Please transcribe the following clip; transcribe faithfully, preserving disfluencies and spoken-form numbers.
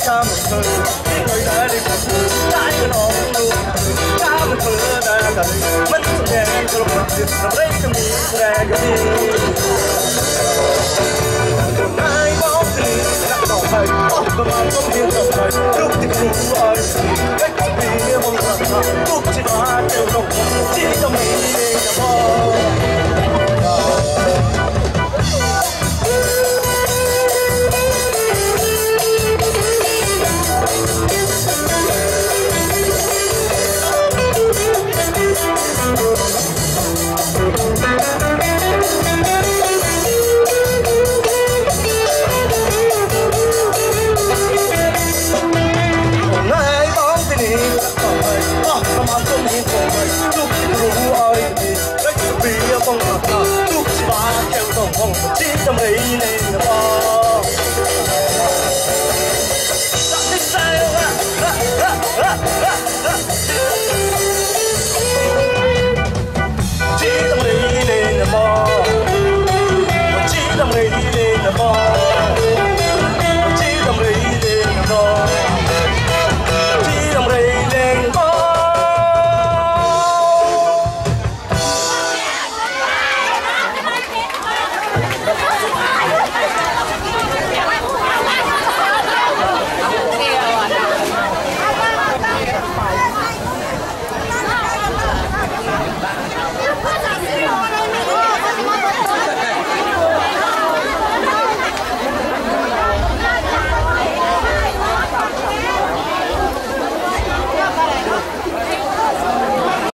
cha mình cười đi người đã đi cùng trái cái nó luôn cha mình cười đã cả mình cũng nghe rồi mình biết rằng đây trong đi sẽ cái gì ai bóng thì đã đỏ hay và mà không biết rằng hay lúc thì cũng ai cách vì mong rằng lúc chỉ là đều đồng chỉ trong mình là bao chỉ trong ấy nên là bao đã thích sao á chỉ trong ấy nên là bao chỉ trong ấy nên là bao